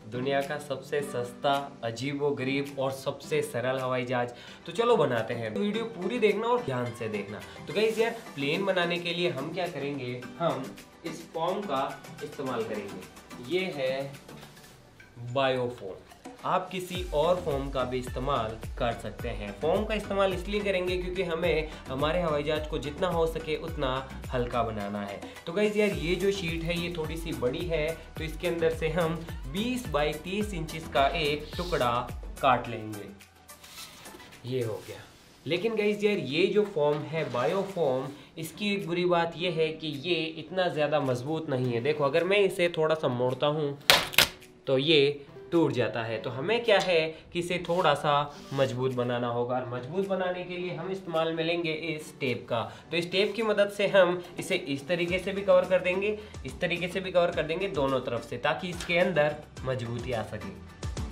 दुनिया का सबसे सस्ता, अजीबोगरीब और सबसे सरल हवाई जहाज। तो चलो बनाते हैं। वीडियो पूरी देखना और ध्यान से देखना। तो गाइस यार, प्लेन बनाने के लिए हम क्या करेंगे, हम इस फॉर्म का इस्तेमाल करेंगे। ये है बायोफोम। आप किसी और फॉर्म का भी इस्तेमाल कर सकते हैं। फॉर्म का इस्तेमाल इसलिए करेंगे क्योंकि हमें हमारे हवाई जहाज को जितना हो सके उतना हल्का बनाना है। तो गाइस यार, ये जो शीट है ये थोड़ी सी बड़ी है, तो इसके अंदर से हम 20 बाई 30 इंचेस का एक टुकड़ा काट लेंगे। ये हो गया। लेकिन गाइस यार, ये जो फॉर्म है बायोफोम, इसकी एक बुरी बात ये है कि ये इतना ज़्यादा मजबूत नहीं है। देखो, अगर मैं इसे थोड़ा सा मोड़ता हूँ तो ये टूट जाता है। तो हमें क्या है कि इसे थोड़ा सा मजबूत बनाना होगा, और मजबूत बनाने के लिए हम इस्तेमाल में लेंगे इस टेप का। तो इस टेप की मदद से हम इसे इस तरीके से भी कवर कर देंगे, इस तरीके से भी कवर कर देंगे, दोनों तरफ से, ताकि इसके अंदर मजबूती आ सके।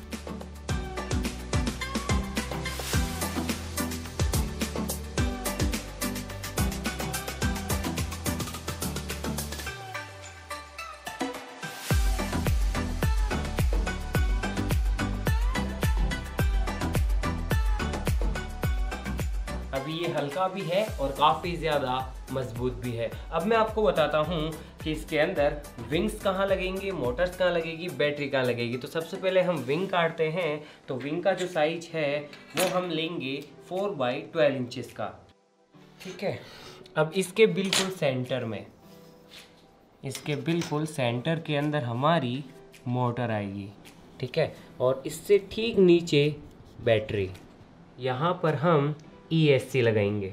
अभी ये हल्का भी है और काफ़ी ज़्यादा मजबूत भी है। अब मैं आपको बताता हूँ कि इसके अंदर विंग्स कहाँ लगेंगे, मोटर्स कहाँ लगेगी, बैटरी कहाँ लगेगी। तो सबसे पहले हम विंग काटते हैं। तो विंग का जो साइज है वो हम लेंगे 4 बाई 12 इंचेस का। ठीक है। अब इसके बिल्कुल सेंटर में, इसके बिल्कुल सेंटर के अंदर हमारी मोटर आएगी। ठीक है। और इससे ठीक नीचे बैटरी। यहाँ पर हम ESC लगाएंगे,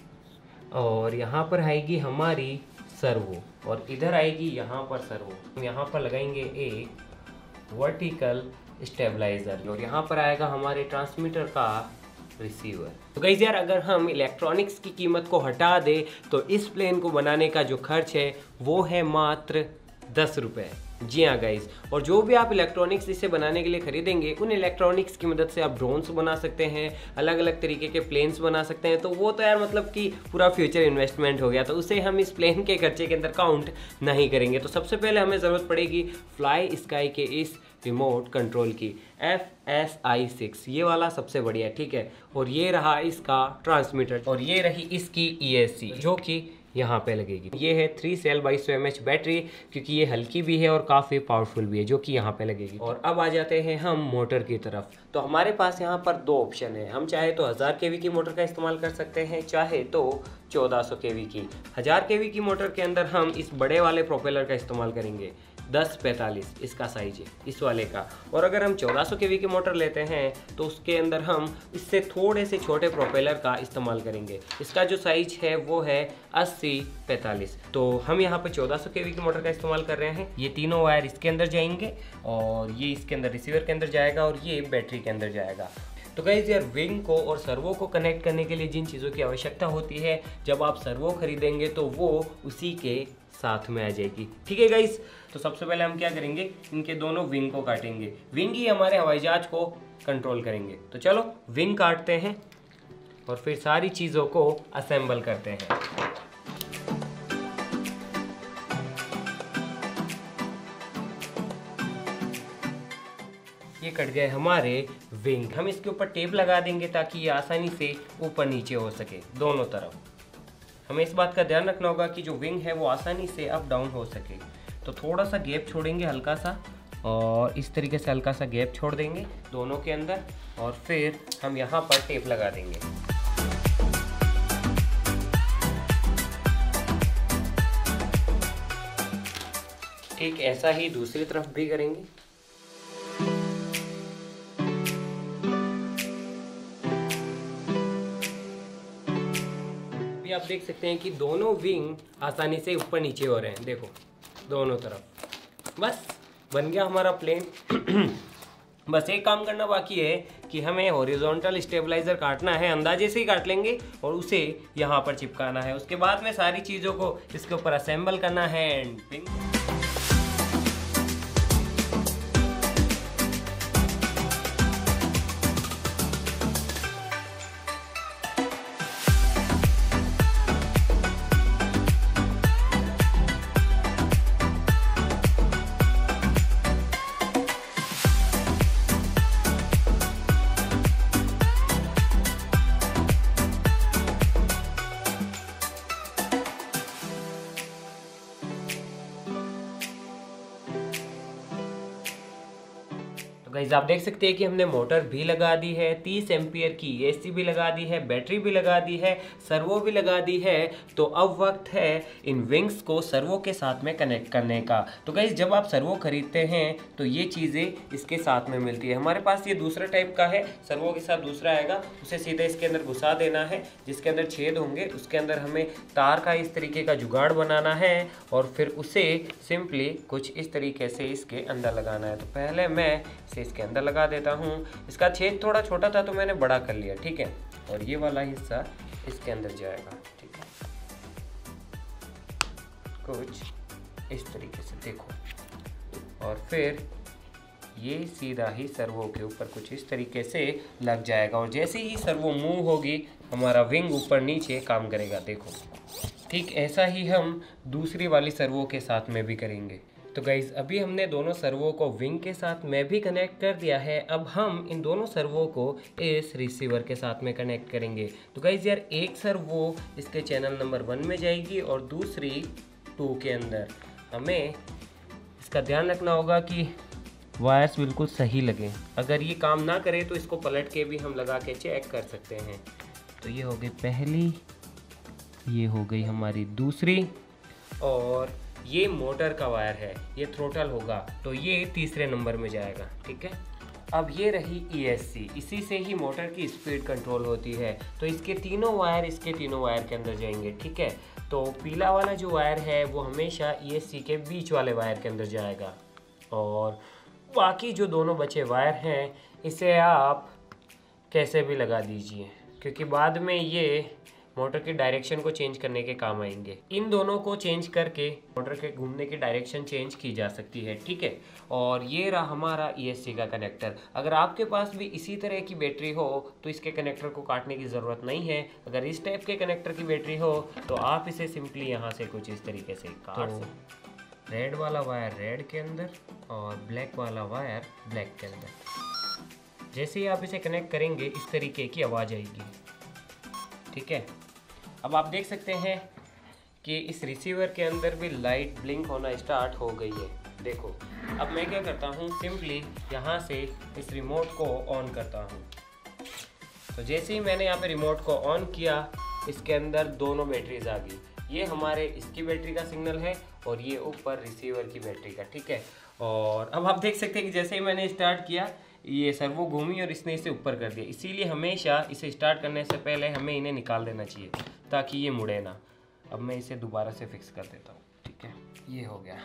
और यहाँ पर आएगी हमारी सर्वो, और इधर आएगी यहाँ पर सर्वो। यहाँ पर लगाएंगे एक वर्टिकल स्टेबलाइजर, और यहाँ पर आएगा हमारे ट्रांसमीटर का रिसीवर। तो गाइस यार, अगर हम इलेक्ट्रॉनिक्स की कीमत को हटा दें तो इस प्लेन को बनाने का जो खर्च है वो है मात्र 10 रुपये। जी हाँ गाइस, और जो भी आप इलेक्ट्रॉनिक्स इसे बनाने के लिए खरीदेंगे, उन इलेक्ट्रॉनिक्स की मदद से आप ड्रोन्स बना सकते हैं, अलग अलग तरीके के प्लेन्स बना सकते हैं। तो वो तो यार मतलब कि पूरा फ्यूचर इन्वेस्टमेंट हो गया, तो उसे हम इस प्लेन के खर्चे के अंदर काउंट नहीं करेंगे। तो सबसे पहले हमें ज़रूरत पड़ेगी फ्लाई स्काई के इस रिमोट कंट्रोल की, FSI 6, ये वाला सबसे बढ़िया है। ठीक है। और ये रहा इसका ट्रांसमीटर, और ये रही इसकी ESC जो कि यहाँ पे लगेगी। ये है 3 सेल 2200 mAh बैटरी, क्योंकि ये हल्की भी है और काफ़ी पावरफुल भी है, जो कि यहाँ पे लगेगी। और अब आ जाते हैं हम मोटर की तरफ। तो हमारे पास यहाँ पर 2 ऑप्शन है। हम चाहे तो 1000 kV की मोटर का इस्तेमाल कर सकते हैं, चाहे तो 1400 kV की। 1000 kV की मोटर के अंदर हम इस बड़े वाले प्रोपेलर का इस्तेमाल करेंगे, 1045 इसका साइज है इस वाले का। और अगर हम 1400 kV की मोटर लेते हैं तो उसके अंदर हम इससे थोड़े से छोटे प्रोपेलर का इस्तेमाल करेंगे। इसका जो साइज है वो है 8045। तो हम यहाँ पे 1400 kV की मोटर का इस्तेमाल कर रहे हैं। ये तीनों वायर इसके अंदर जाएंगे, और ये इसके अंदर रिसीवर के अंदर जाएगा, और ये बैटरी के अंदर जाएगा। तो गाइस यार, विंग को और सर्वो को कनेक्ट करने के लिए जिन चीज़ों की आवश्यकता होती है, जब आप सर्वो खरीदेंगे तो वो उसी के साथ में आ जाएगी। ठीक है गाइस। तो सबसे पहले हम क्या करेंगे, इनके दोनों विंग को काटेंगे। विंग ही हमारे हवाई जहाज को कंट्रोल करेंगे। तो चलो विंग काटते हैं और फिर सारी चीज़ों को असेंबल करते हैं। ये कट गए हमारे विंग। हम इसके ऊपर टेप लगा देंगे ताकि ये आसानी से ऊपर नीचे हो सके दोनों तरफ। हमें इस बात का ध्यान रखना होगा कि जो विंग है वो आसानी से अप डाउन हो सके। तो थोड़ा सा गैप छोड़ेंगे हल्का सा, और इस तरीके से हल्का सा गैप छोड़ देंगे दोनों के अंदर, और फिर हम यहाँ पर टेप लगा देंगे। ठीक ऐसा ही दूसरी तरफ भी करेंगे। आप देख सकते हैं कि दोनों विंग आसानी से ऊपर नीचे हो रहे हैं। देखो दोनों तरफ। बस बन गया हमारा प्लेन। बस एक काम करना बाकी है कि हमें हॉरिजॉन्टल स्टेबलाइजर काटना है, अंदाजे से ही काट लेंगे, और उसे यहाँ पर चिपकाना है। उसके बाद में सारी चीज़ों को इसके ऊपर असेंबल करना है। एंड गाइस आप देख सकते हैं कि हमने मोटर भी लगा दी है, 30 एम्पियर की एसी भी लगा दी है, बैटरी भी लगा दी है, सर्वो भी लगा दी है। तो अब वक्त है इन विंग्स को सर्वो के साथ में कनेक्ट करने का। तो गाइस जब आप सर्वो खरीदते हैं तो ये चीज़ें इसके साथ में मिलती है। हमारे पास ये दूसरा टाइप का है, सर्वो के साथ दूसरा आएगा, उसे सीधे इसके अंदर घुसा देना है, जिसके अंदर छेद होंगे उसके अंदर हमें तार का इस तरीके का जुगाड़ बनाना है और फिर उसे सिंपली कुछ इस तरीके से इसके अंदर लगाना है। तो पहले मैं इसे इसके अंदर लगा देता हूँ। इसका छेद थोड़ा छोटा था तो मैंने बड़ा कर लिया, ठीक है। और ये वाला हिस्सा इसके अंदर जाएगा, ठीक है, कुछ इस तरीके से देखो। और फिर ये सीधा ही सर्वो के ऊपर कुछ इस तरीके से लग जाएगा और जैसे ही सर्वो मूव होगी हमारा विंग ऊपर नीचे काम करेगा, देखो। ठीक ऐसा ही हम दूसरी वाली सर्वो के साथ में भी करेंगे। तो गाइज़ अभी हमने दोनों सर्वो को विंग के साथ में भी कनेक्ट कर दिया है। अब हम इन दोनों सर्वो को इस रिसीवर के साथ में कनेक्ट करेंगे। तो गाइज़ यार एक सर्वो इसके चैनल नंबर 1 में जाएगी और दूसरी 2 के अंदर। हमें इसका ध्यान रखना होगा कि वायर्स बिल्कुल सही लगें। अगर ये काम ना करे तो इसको पलट के भी हम लगा के चेक कर सकते हैं। तो ये हो गई पहली, ये हो गई हमारी दूसरी, और ये मोटर का वायर है, ये थ्रोटल होगा तो ये तीसरे नंबर में जाएगा, ठीक है। अब ये रही ESC, इसी से ही मोटर की स्पीड कंट्रोल होती है। तो इसके तीनों वायर इसके तीनों वायर के अंदर जाएंगे, ठीक है। तो पीला वाला जो वायर है वो हमेशा ESC के बीच वाले वायर के अंदर जाएगा और बाकी जो दोनों बचे वायर हैं इसे आप कैसे भी लगा दीजिए, क्योंकि बाद में ये मोटर की डायरेक्शन को चेंज करने के काम आएंगे। इन दोनों को चेंज करके मोटर के घूमने की डायरेक्शन चेंज की जा सकती है, ठीक है। और ये रहा हमारा ESC का कनेक्टर। अगर आपके पास भी इसी तरह की बैटरी हो तो इसके कनेक्टर को काटने की ज़रूरत नहीं है। अगर इस टाइप के कनेक्टर की बैटरी हो तो आप इसे सिंपली यहाँ से कुछ इस तरीके से काट सकते। रेड वाला वायर रेड के अंदर और ब्लैक वाला वायर ब्लैक के अंदर। जैसे ही आप इसे कनेक्ट करेंगे इस तरीके की आवाज़ आएगी, ठीक है। अब आप देख सकते हैं कि इस रिसीवर के अंदर भी लाइट ब्लिंक होना स्टार्ट हो गई है, देखो। अब मैं क्या करता हूँ, सिंपली यहाँ से इस रिमोट को ऑन करता हूँ। तो जैसे ही मैंने यहाँ पे रिमोट को ऑन किया इसके अंदर दोनों बैटरीज आ गई। ये हमारे इसकी बैटरी का सिग्नल है और ये ऊपर रिसीवर की बैटरी का, ठीक है। और अब आप देख सकते हैं कि जैसे ही मैंने स्टार्ट किया ये सर्वो घूमी और इसने इसे ऊपर कर दिया। इसीलिए हमेशा इसे स्टार्ट करने से पहले हमें इन्हें निकाल देना चाहिए ताकि ये मुड़े ना। अब मैं इसे दोबारा से फिक्स कर देता हूँ, ठीक है। ये हो गया,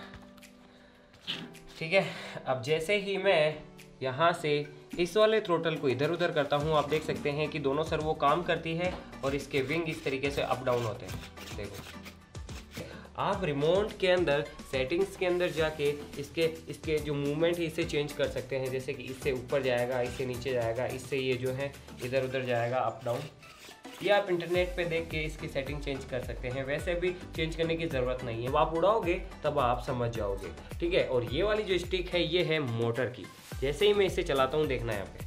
ठीक है। अब जैसे ही मैं यहाँ से इस वाले थ्रोटल को इधर उधर करता हूँ, आप देख सकते हैं कि दोनों सर्वो काम करती है और इसके विंग इस तरीके से अप डाउन होते हैं, देखो। आप रिमोट के अंदर सेटिंग्स के अंदर जाके इसके जो मूवमेंट है इसे चेंज कर सकते हैं। जैसे कि इससे ऊपर जाएगा, इससे नीचे जाएगा, इससे ये जो है इधर उधर जाएगा, अप डाउन। ये आप इंटरनेट पे देख के इसकी सेटिंग चेंज कर सकते हैं। वैसे भी चेंज करने की ज़रूरत नहीं है, आप उड़ाओगे तब आप समझ जाओगे, ठीक है। और ये वाली जो स्टिक है ये है मोटर की। जैसे ही मैं इसे चलाता हूँ देखना, यहाँ पे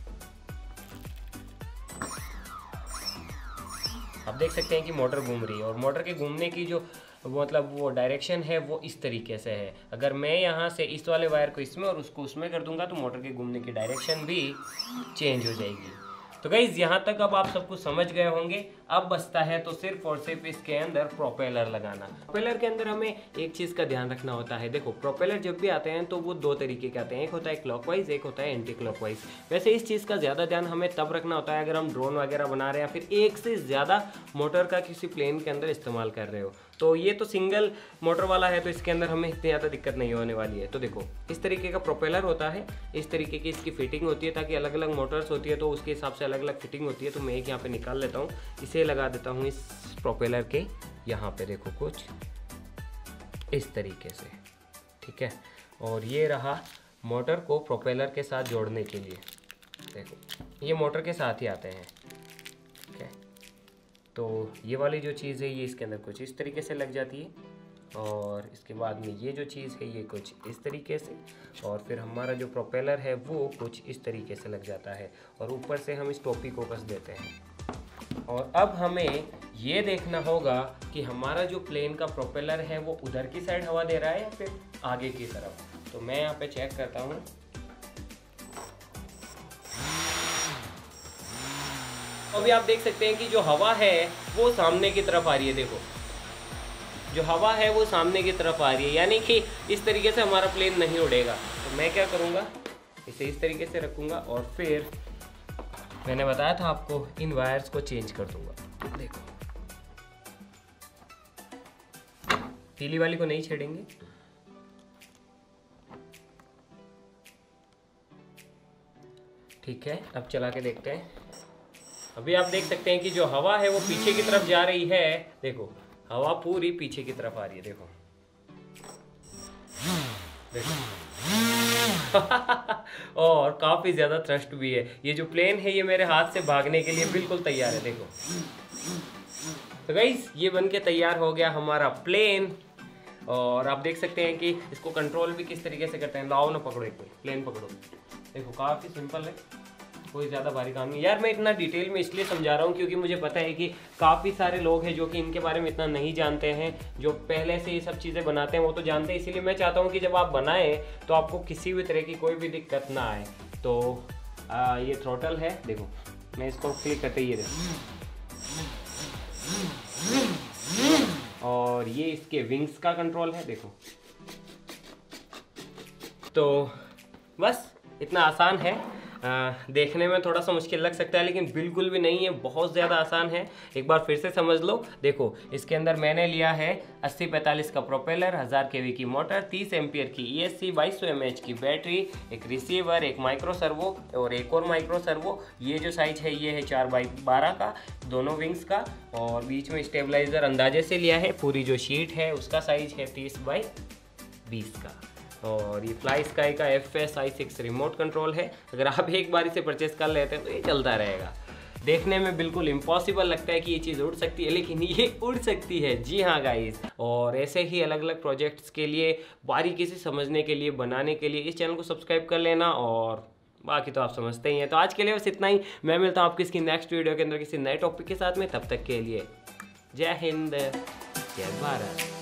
आप देख सकते हैं कि मोटर घूम रही है और मोटर के घूमने की जो मतलब वो डायरेक्शन है वो इस तरीके से है। अगर मैं यहाँ से इस वाले वायर को इसमें और उसको उसमें कर दूंगा तो मोटर के घूमने की डायरेक्शन भी चेंज हो जाएगी। तो गाइज यहाँ तक अब आप सब कुछ समझ गए होंगे। अब बचता है तो सिर्फ और सिर्फ इसके अंदर प्रोपेलर लगाना। प्रोपेलर के अंदर हमें एक चीज़ का ध्यान रखना होता है। देखो प्रोपेलर जब भी आते हैं तो वो दो तरीके के आते हैं, एक होता है क्लॉकवाइज, एक होता है एंटी क्लॉकवाइज। वैसे इस चीज़ का ज़्यादा ध्यान हमें तब रखना होता है अगर हम ड्रोन वगैरह बना रहे हैं या फिर एक से ज़्यादा मोटर का किसी प्लेन के अंदर इस्तेमाल कर रहे हो। तो ये तो सिंगल मोटर वाला है तो इसके अंदर हमें इतनी ज़्यादा दिक्कत नहीं होने वाली है। तो देखो इस तरीके का प्रोपेलर होता है, इस तरीके की इसकी फिटिंग होती है ताकि अलग अलग मोटर्स होती है तो उसके हिसाब से अलग अलग फिटिंग होती है। तो मैं एक यहाँ पे निकाल लेता हूँ, इसे लगा देता हूँ इस प्रोपेलर के यहाँ पे, देखो कुछ इस तरीके से, ठीक है। और ये रहा मोटर को प्रोपेलर के साथ जोड़ने के लिए, देखो ये मोटर के साथ ही आते हैं, ठीक है। तो ये वाली जो चीज़ है ये इसके अंदर कुछ इस तरीके से लग जाती है और इसके बाद में ये जो चीज़ है ये कुछ इस तरीके से, और फिर हमारा जो प्रोपेलर है वो कुछ इस तरीके से लग जाता है और ऊपर से हम इस टोपी को कस देते हैं। और अब हमें ये देखना होगा कि हमारा जो प्लेन का प्रोपेलर है वो उधर की साइड हवा दे रहा है या फिर आगे की तरफ। तो मैं यहाँ पे चेक करता हूँ, अभी आप देख सकते हैं कि जो हवा है वो सामने की तरफ आ रही है। देखो जो हवा है वो सामने की तरफ आ रही है, यानी कि इस तरीके से हमारा प्लेन नहीं उड़ेगा। तो मैं क्या करूँगा, इसे इस तरीके से रखूँगा और फिर मैंने बताया था आपको इन वायर्स को चेंज कर दूँगा। देखो पीली वाली को नहीं छेड़ेंगे। ठीक है, अब चला के देखते हैं। अभी आप देख सकते हैं कि जो हवा है वो पीछे की तरफ जा रही है। देखो हवा पूरी पीछे की तरफ आ रही है। देखो और काफी ज्यादा थ्रस्ट भी है। ये जो प्लेन है ये मेरे हाथ से भागने के लिए बिल्कुल तैयार है। देखो तो गाइस ये बन के तैयार हो गया हमारा प्लेन। और आप देख सकते हैं कि इसको कंट्रोल भी किस तरीके से करते हैं। लाओ ना, पकड़ो, एक प्लेन पकड़ो। देखो काफ़ी सिंपल है, कोई ज़्यादा भारी काम नहीं। यार मैं इतना डिटेल में इसलिए समझा रहा हूँ क्योंकि मुझे पता है कि काफ़ी सारे लोग हैं जो कि इनके बारे में इतना नहीं जानते हैं। जो पहले से ये सब चीज़ें बनाते हैं वो तो जानते हैं, इसीलिए मैं चाहता हूँ कि जब आप बनाएं तो आपको किसी भी तरह की कोई भी दिक्कत ना आए। तो ये थ्रोटल है। देखो मैं इसको क्लिक करते ही और ये इसके विंग्स का कंट्रोल है। देखो तो बस इतना आसान है। देखने में थोड़ा सा मुश्किल लग सकता है लेकिन बिल्कुल भी नहीं है, बहुत ज़्यादा आसान है। एक बार फिर से समझ लो। देखो इसके अंदर मैंने लिया है 8045 का प्रोपेलर, 1000 kV की मोटर, 30 एम्पियर की ESC, 2200 mAh की बैटरी, एक रिसीवर, एक माइक्रो सर्वो और एक और माइक्रो सर्वो। ये जो साइज है ये है 4x12 का, दोनों विंग्स का। और बीच में स्टेबलाइज़र अंदाजे से लिया है। पूरी जो शीट है उसका साइज है 30x20 का। और ये फ्लाई स्काई का FSI6 रिमोट कंट्रोल है। अगर आप एक बार इसे परचेस कर लेते हैं तो ये चलता रहेगा। देखने में बिल्कुल इम्पॉसिबल लगता है कि ये चीज़ उड़ सकती है, लेकिन ये उड़ सकती है। जी हाँ गाइस। और ऐसे ही अलग अलग प्रोजेक्ट्स के लिए, बारीकी से समझने के लिए, बनाने के लिए इस चैनल को सब्सक्राइब कर लेना। और बाकी तो आप समझते ही हैं। तो आज के लिए बस इतना ही। मैं मिलता हूँ आपकी इसकी नेक्स्ट वीडियो के अंदर किसी नए टॉपिक के साथ में। तब तक के लिए जय हिंद, जय भारत।